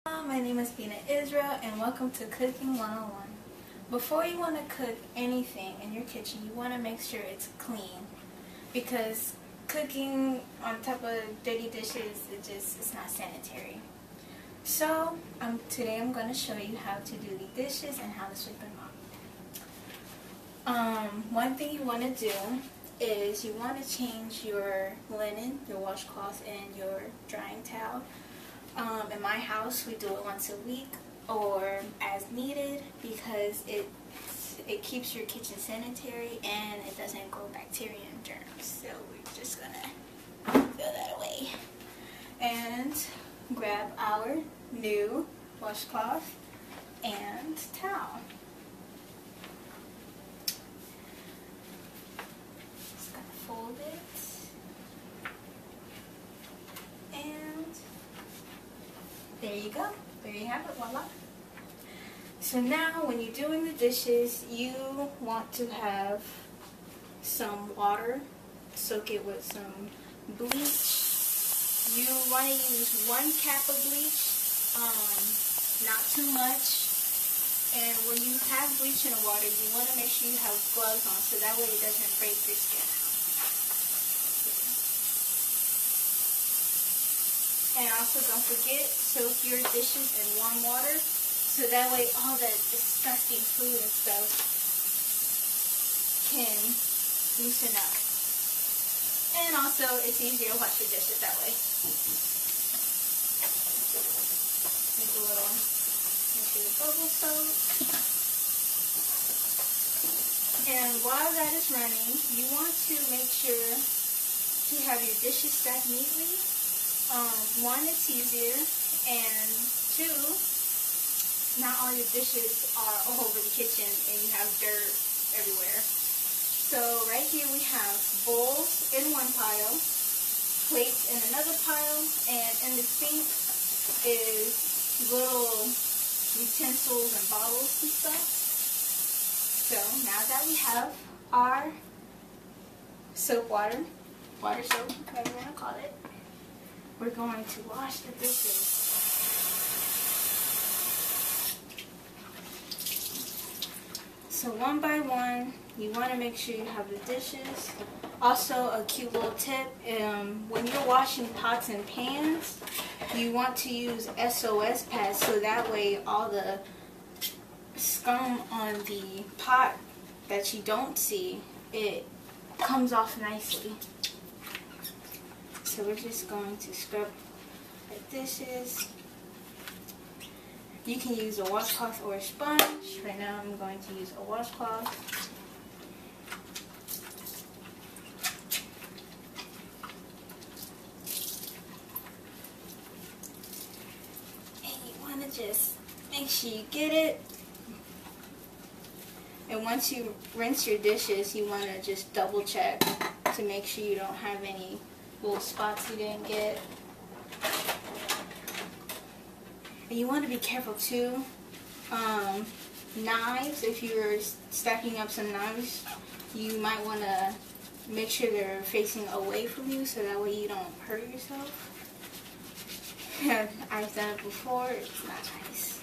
My name is Bina Israel and welcome to Cooking 101. Before you want to cook anything in your kitchen, you want to make sure it's clean, because cooking on top of dirty dishes, it's not sanitary. So today I'm going to show you how to do the dishes and how to sweep them up. One thing you want to do is you want to change your linen, your washcloth, and your drying towel. In my house, we do it once a week or as needed because it keeps your kitchen sanitary and it doesn't grow bacteria and germs. So we're just gonna throw that away and grab our new washcloth and towel. Just gonna fold it. There you go. There you have it. Voila. So now when you're doing the dishes, you want to have some water. Soak it with some bleach. You want to use 1 cap of bleach, not too much. And when you have bleach in the water, you want to make sure you have gloves on so that way it doesn't break your skin. And also don't forget, soak your dishes in warm water so that way all that disgusting food and stuff can loosen up. And also it's easier to wash your dishes that way. Make sure the bubble soak. And while that is running, you want to make sure you have your dishes stacked neatly. 1, it's easier, and 2, not all your dishes are all over the kitchen and you have dirt everywhere. So right here we have bowls in one pile, plates in another pile, and in the sink is little utensils and bottles and stuff. So now that we have our soap water soap, whatever you want to call it, we're going to wash the dishes. So one by one, you want to make sure you have the dishes. Also, a cute little tip, when you're washing pots and pans, you want to use SOS pads so that way all the scum on the pot that you don't see, it comes off nicely. So we're just going to scrub the dishes. You can use a washcloth or a sponge. Right now I'm going to use a washcloth. And you want to just make sure you get it. And once you rinse your dishes, you want to just double check to make sure you don't have any little spots you didn't get. And you want to be careful too. Knives, if you're stacking up some knives, you might want to make sure they're facing away from you so that way you don't hurt yourself. I've done it before, it's not nice.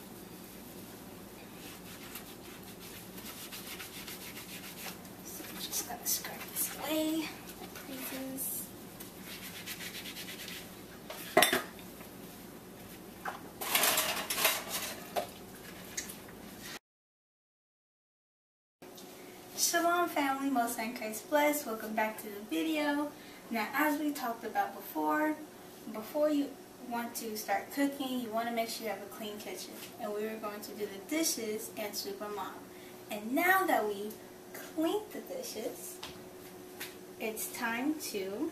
So I'm just going to scrub this away. Shalom family, most in Christ blessed. Welcome back to the video. Now, as we talked about before you want to start cooking, you want to make sure you have a clean kitchen. And we were going to do the dishes and sweep them up. And now that we cleaned the dishes, it's time to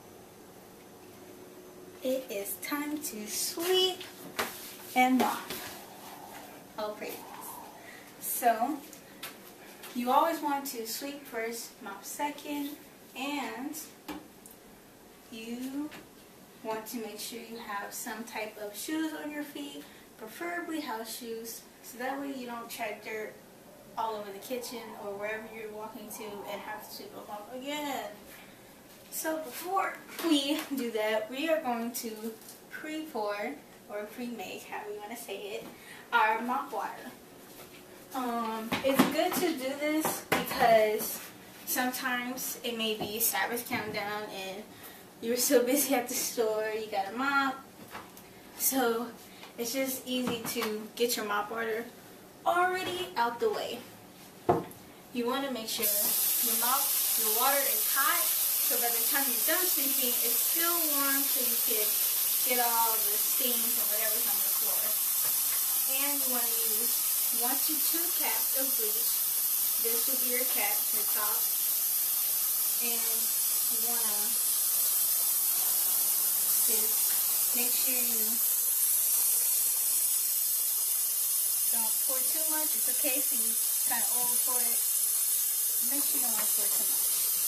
sweep and mop. Oh, pretty. So you always want to sweep first, mop second, and you want to make sure you have some type of shoes on your feet, preferably house shoes, so that way you don't track dirt all over the kitchen or wherever you're walking to and have to sweep them up again. So before we do that, we are going to pre-pour or pre-make, however you want to say it, our mop water. It's good to do this because sometimes it may be Sabbath countdown and you're so busy at the store, you gotta mop. So it's just easy to get your mop water already out the way. You want to make sure your water is hot, so by the time you're done sweeping, it's still warm so you can get all the stains and whatever's on the floor. And you want to use 1 to 2 caps of bleach. This will be your cap, your top. And you want to just make sure you don't pour too much. It's okay if you kind of over pour it. Make sure you don't want to pour too much.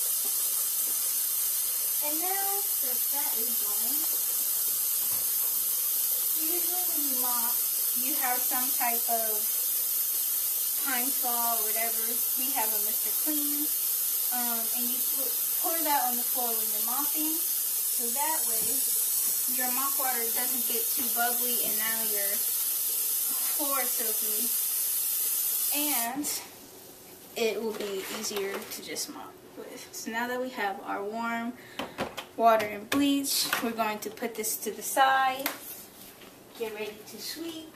And now that that is going, usually when you mop, you have some type of pine saw or whatever. We have a Mr. Clean. And you pour that on the floor when you're mopping. So that way, your mop water doesn't get too bubbly and now your floor is soaky. And it will be easier to just mop with. So now that we have our warm water and bleach, we're going to put this to the side. Get ready to sweep.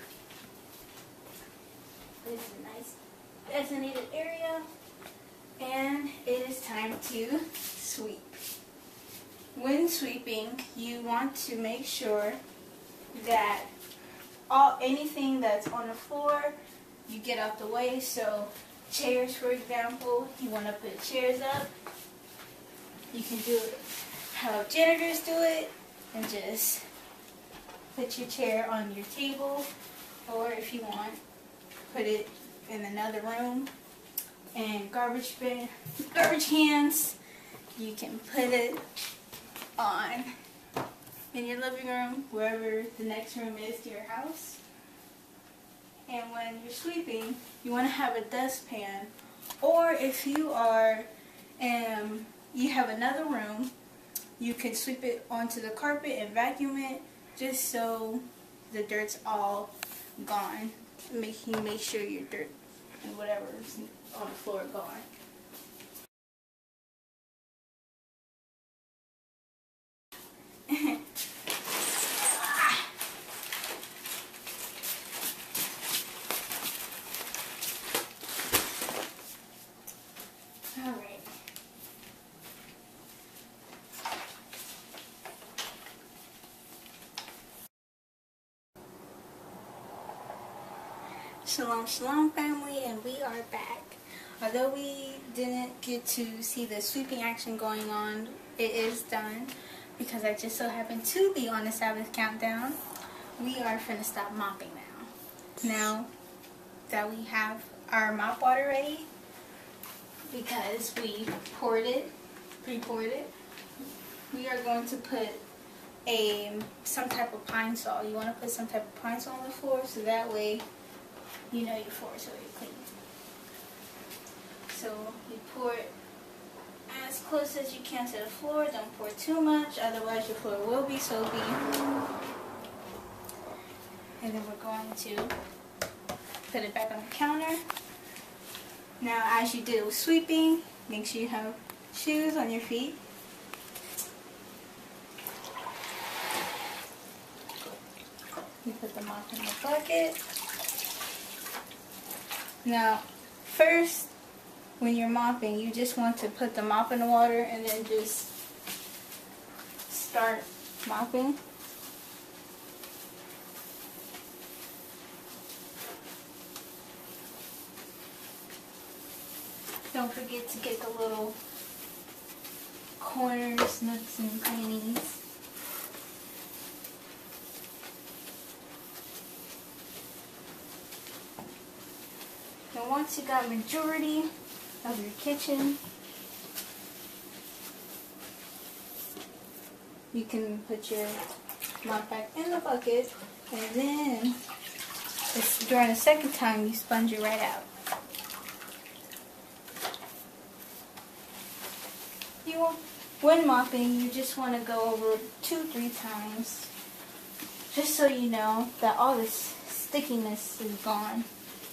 This is a nice designated area. And it is time to sweep. When sweeping, you want to make sure that anything that's on the floor, you get out the way. So chairs, for example, you want to put chairs up. You can do it how janitors do it and just put your chair on your table, or if you want, put it in another room. And garbage cans, you can put it on in your living room, wherever the next room is to your house. And when you're sweeping, you want to have a dustpan, or if you are, you have another room, you can sweep it onto the carpet and vacuum it, just so the dirt's all gone. Make sure your dirt and whatever's on the floor gone. Alright. Shalom, shalom family, and we are back. Although we didn't get to see the sweeping action going on, it is done because I just so happened to be on the Sabbath countdown. We are finna stop mopping now. Now that we have our mop water ready, because we pre-poured it, we are going to put some type of pine saw. You want to put some type of pine saw on the floor so that way you know your floor is already clean. So you pour it as close as you can to the floor. Don't pour too much, otherwise your floor will be soapy. And then we're going to put it back on the counter. Now, as you did with sweeping, make sure you have shoes on your feet. You put the mop in the bucket. Now, first, when you're mopping, you just want to put the mop in the water and then just start mopping. Don't forget to get the little corners, nooks, and crannies. And once you got majority of your kitchen, you can put your mop back in the bucket, and then during the second time you sponge it right out. When mopping, you just want to go over 2-3 times just so you know that all this stickiness is gone.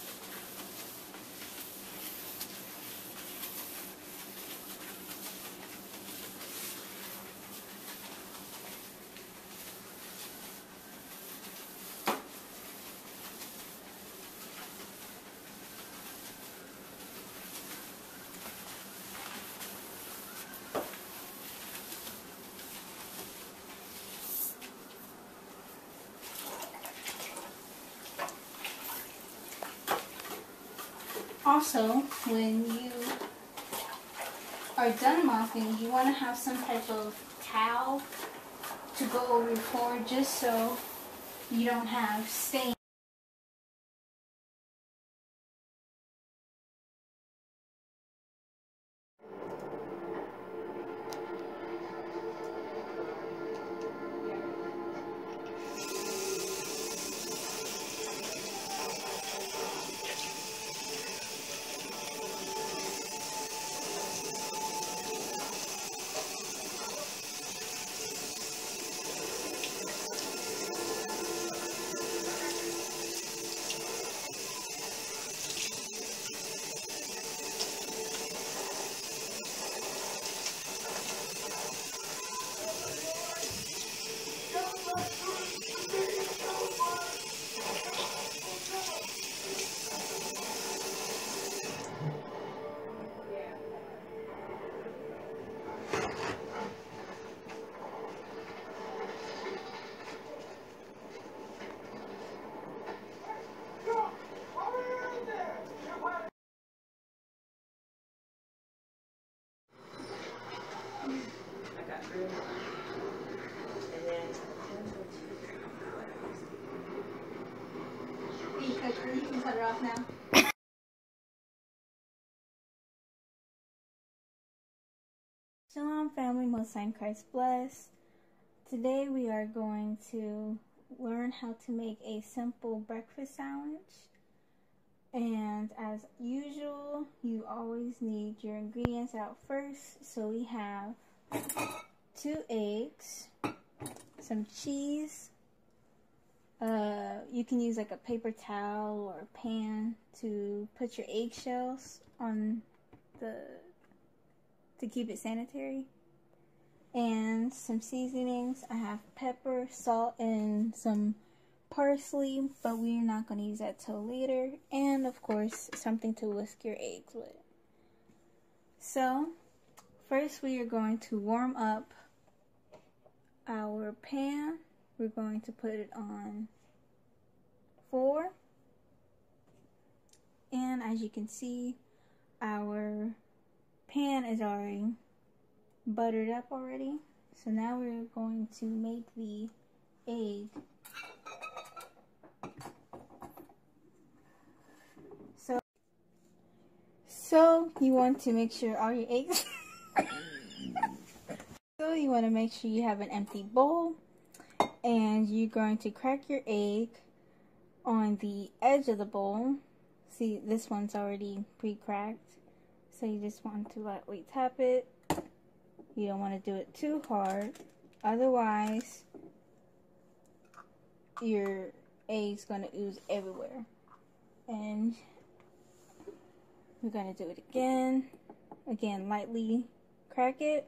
Also, when you are done mopping, you want to have some type of towel to go over your floor just so you don't have stains. You can cut it off now. Shalom family, Most High in Christ bless. Today we are going to learn how to make a simple breakfast sandwich. And as usual, you always need your ingredients out first. So we have 2 eggs, some cheese. You can use like a paper towel or a pan to put your eggshells on to keep it sanitary. And some seasonings. I have pepper, salt, and some parsley, but we're not going to use that till later. And of course, something to whisk your eggs with. So, first we are going to warm up our pan. We're going to put it on 4. And as you can see, our pan is already buttered up already. So now we're going to make the egg. So you want to make sure all your eggs So you want to make sure you have an empty bowl, and you're going to crack your egg on the edge of the bowl. See, this one's already pre-cracked, so you just want to lightly tap it. You don't want to do it too hard, otherwise your egg's going to ooze everywhere. And we're going to do it again. Again, lightly crack it.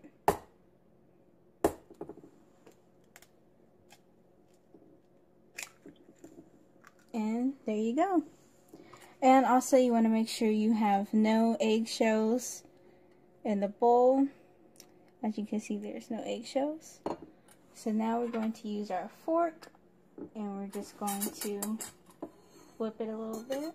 And there you go. And also you want to make sure you have no eggshells in the bowl. As you can see, there's no eggshells. So now we're going to use our fork, and we're just going to whip it a little bit.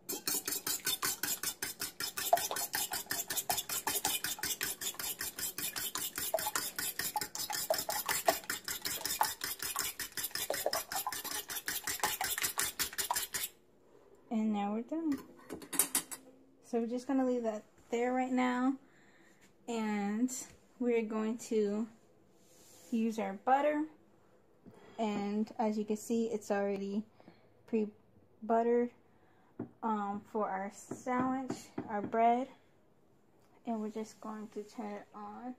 And now we're done. So we're just going to leave that there right now. And we're going to use our butter. And as you can see, it's already pre-buttered for our sandwich, our bread. And we're just going to turn it on.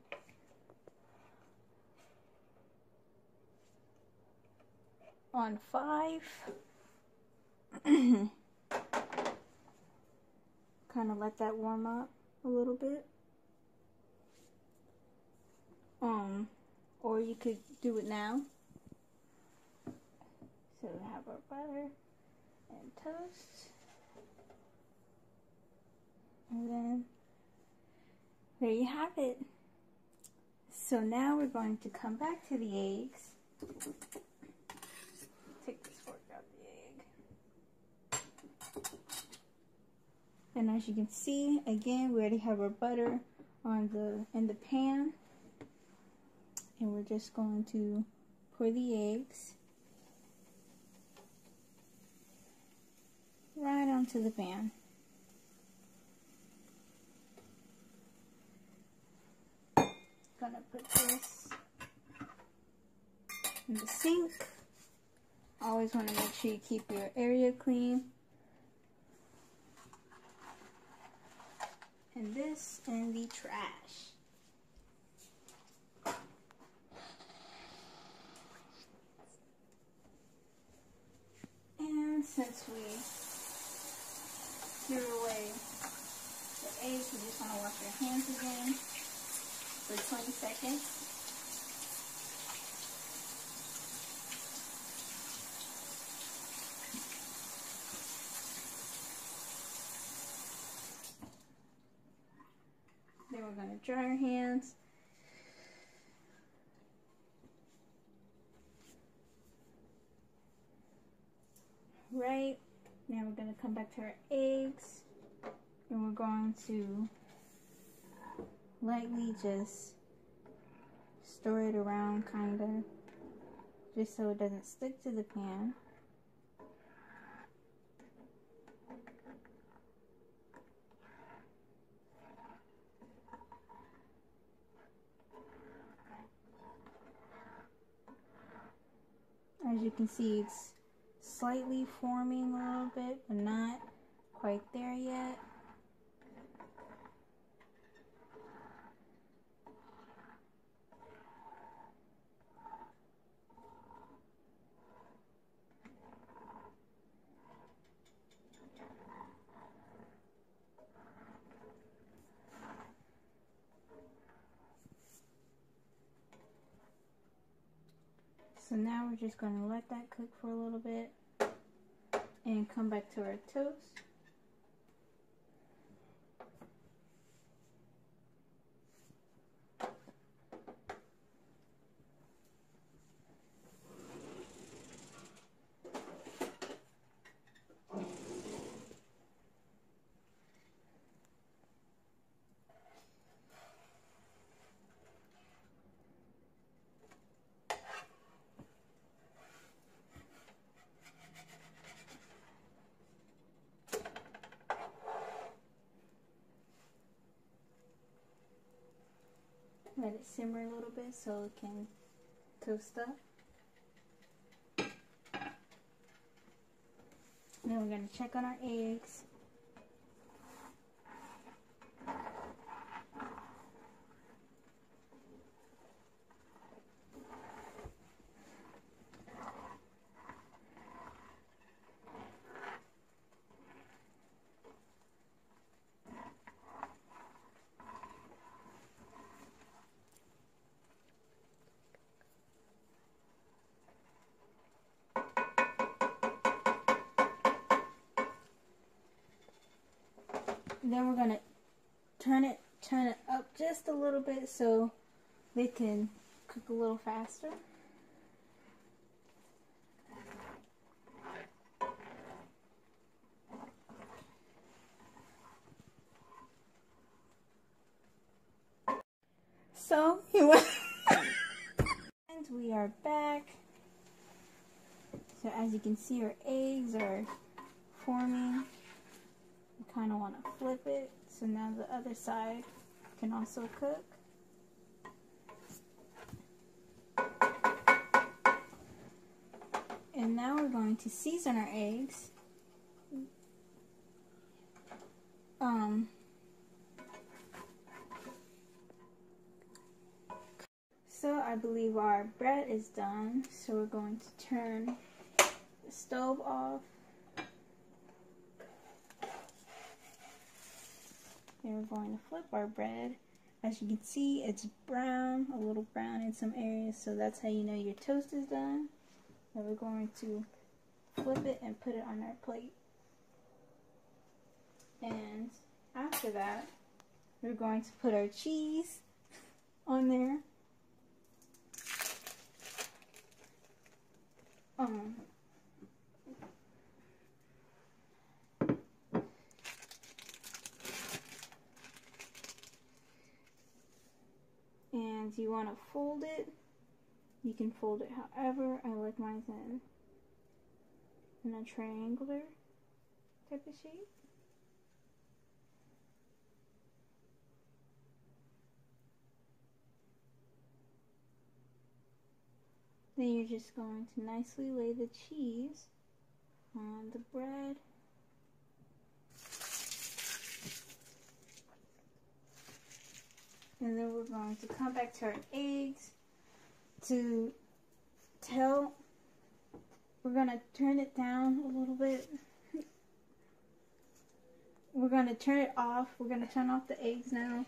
on 5. Kind of let that warm up a little bit. Or you could do it now. So we have our butter and toast. And then there you have it. So now we're going to come back to the eggs. Take this fork out the egg. And as you can see, again, we already have our butter in the pan. And we're just going to pour the eggs right onto the pan. Gonna put this in the sink. Always want to make sure you keep your area clean. And this in the trash. And since we threw away the eggs, we just want to wash our hands again for 20 seconds. Then we're going to dry our hands. Right, now we're going to come back to our eggs, and we're going to lightly just stir it around, kind of, just so it doesn't stick to the pan. As you can see, it's slightly forming a little bit, but not quite there yet. So now we're just going to let that cook for a little bit and come back to our toast. Let it simmer a little bit so it can toast up. Then we're going to check on our eggs. Then we're gonna turn it up just a little bit so they can cook a little faster. So and we are back. So as you can see, our eggs are forming. Kind of want to flip it so now the other side can also cook. And now we're going to season our eggs. So I believe our bread is done, so we're going to turn the stove off. And we're going to flip our bread. As you can see, it's brown, a little brown in some areas, so that's how you know your toast is done. And we're going to flip it and put it on our plate. And after that, we're going to put our cheese on there. And you want to fold it. You can fold it however. I like mine in a triangular type of shape. Then you're just going to nicely lay the cheese on the bread. And then we're going to come back to our eggs we're going to turn it down a little bit. We're going to turn it off. We're going to turn off the eggs now.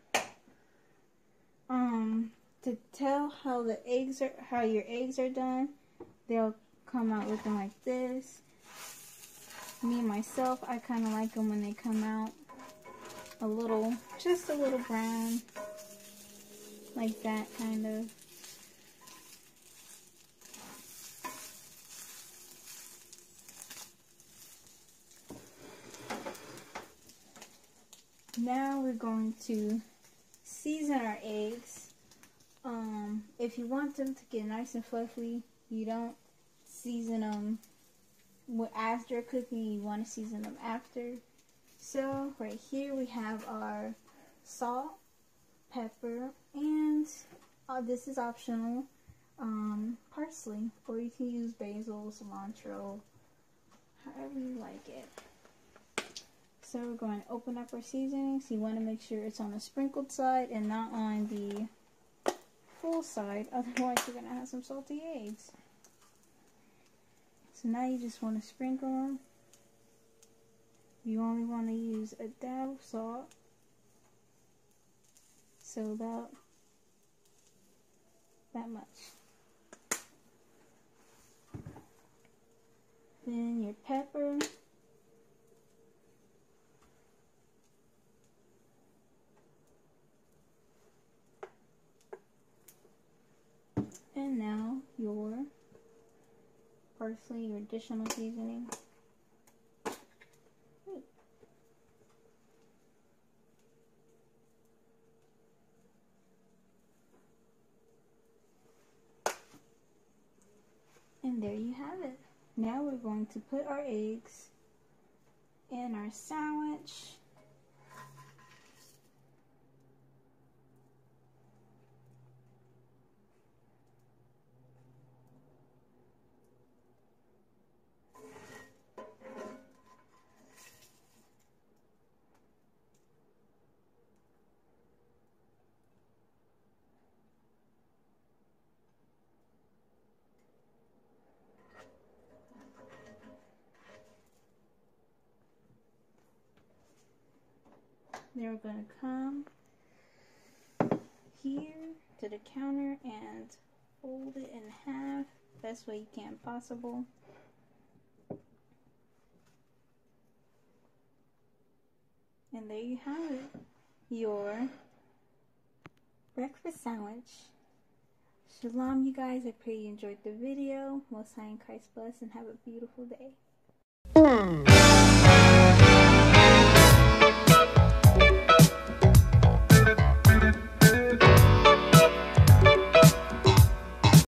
To tell how your eggs are done, they'll come out looking like this. Me myself, I kind of like them when they come out just a little brown, like that kind of. Now we're going to season our eggs. If you want them to get nice and fluffy, you don't season them as they're cooking. You want to season them after. So right here we have our salt, pepper, and this is optional, parsley, or you can use basil, cilantro, however you like it. So we're going to open up our seasonings. You want to make sure it's on the sprinkled side and not on the full side, otherwise you're going to have some salty eggs. So now you just want to sprinkle them. You only want to use a dab of salt, so about that much. Then your pepper. And now your parsley, your additional seasoning. And there you have it. Now we're going to put our eggs in our sandwich. Then we're going to come here to the counter and fold it in half, best way you can possible. And there you have it, your breakfast sandwich. Shalom, you guys. I pray you enjoyed the video. Most High in Christ bless and have a beautiful day.